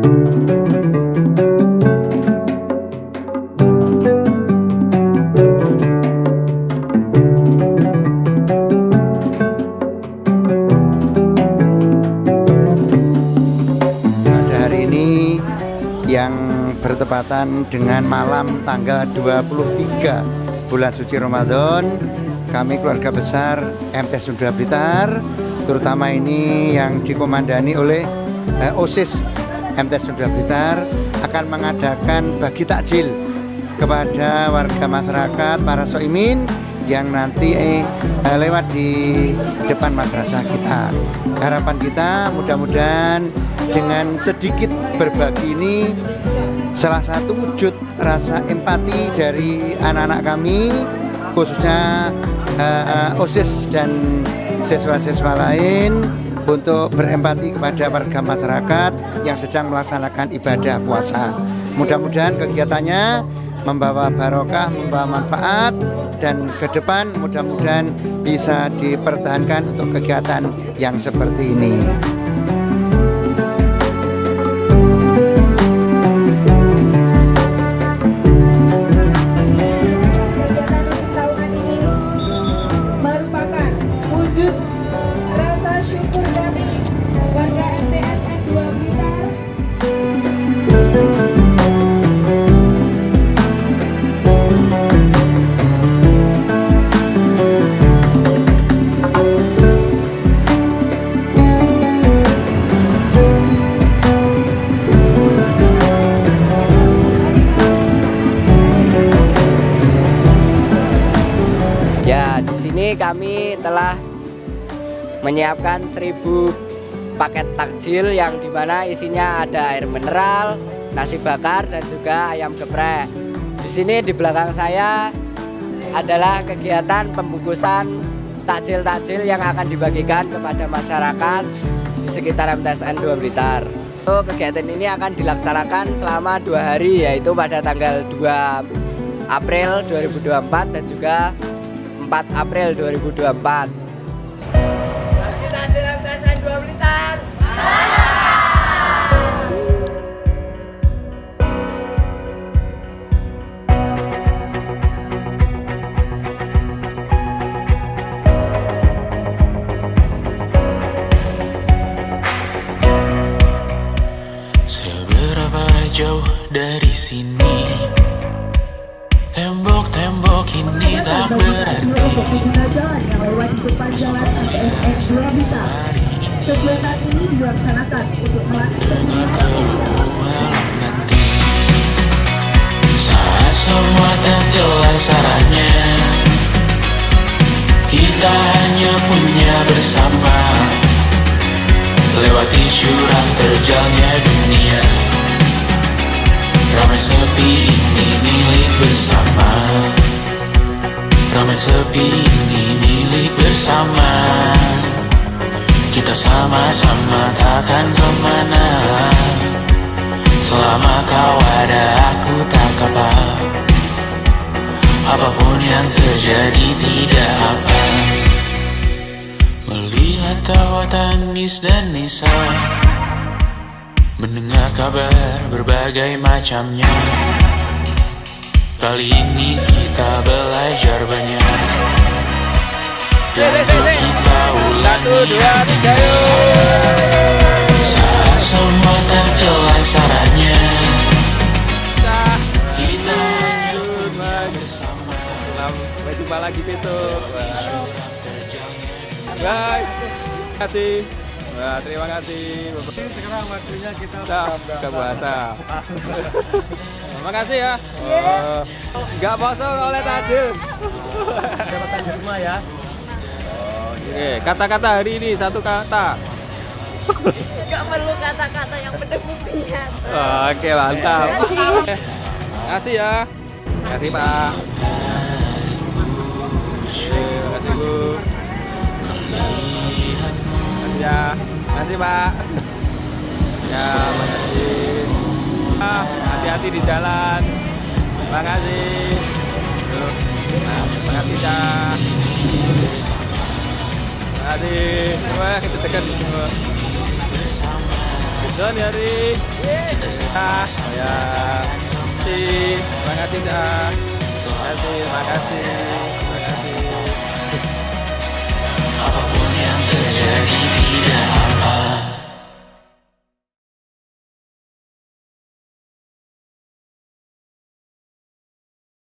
Yang bertepatan dengan malam tanggal 23 bulan suci Ramadan, kami keluarga besar MTs Sunda Blitar, terutama ini yang dikomandani oleh OSIS MTs Sunda Blitar, akan mengadakan bagi takjil kepada warga masyarakat, para soimin yang nanti lewat di depan madrasah kita. Harapan kita mudah-mudahan dengan sedikit berbagi ini salah satu wujud rasa empati dari anak-anak kami, khususnya OSIS dan siswa-siswa lain, untuk berempati kepada warga masyarakat yang sedang melaksanakan ibadah puasa. Mudah-mudahan kegiatannya membawa barokah, membawa manfaat, dan ke depan mudah-mudahan bisa dipertahankan untuk kegiatan yang seperti ini. Ya, di sini kami telah menyiapkan 1000 paket takjil yang dimana isinya ada air mineral, nasi bakar, dan juga ayam geprek. Di sini di belakang saya adalah kegiatan pembungkusan takjil-takjil yang akan dibagikan kepada masyarakat di sekitar MTSN 2 Blitar. Kegiatan ini akan dilaksanakan selama 2 hari, yaitu pada tanggal 2 April 2024 dan juga 4 April 2024. Takjil MTSN 2 Blitar. Seberapa jauh dari sini, tembok-tembok ini tak berarti. Asal kau hari ini kegiatan ini dilaksanakan untuk melatih malam nanti, saat semua tak jelas arahnya, kita hanya punya bersama, lewati jurang terjalnya dunia. Ramai sepi ini milik bersama, ramai sepi ini milik bersama. Kita sama-sama takkan kemana, selama kau ada aku tak apa. Apapun yang terjadi tidak apa. Melihat tawa tangis dan nisa, mendengar kabar berbagai macamnya. Kali ini kita belajar banyak, dan kita ulangi saat semua tak jelas arahnya, kita hanya punya bersama. Sampai jumpa lagi besok. Guys, terima kasih. Wah, terima kasih. Sekarang waktunya kita buka puasa. Terima kasih ya. Nggak kosong oleh takjil. dapat takjil semua ya. Oke, kata-kata hari ini satu kata. Nggak perlu kata-kata yang benar-benar. Oke, mantap. Terima kasih ya. Terima kasih Pak. Terima kasih Bu. Ya, makasih Pak. Ya, makasih. Hati-hati di jalan. Makasih. Makasih Cak. Makasih. Wah, kita tekan. Bisa Don Yari. Ya. Terima kasih dah. Terima kasih.